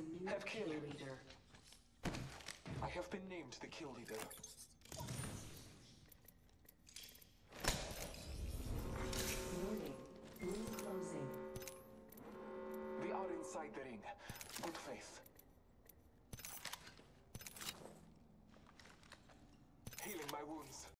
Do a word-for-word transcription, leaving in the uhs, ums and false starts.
a new Have kill killed. leader. I have been named the kill leader. Warning. Ring closing. We are inside the ring. Good faith. Healing my wounds.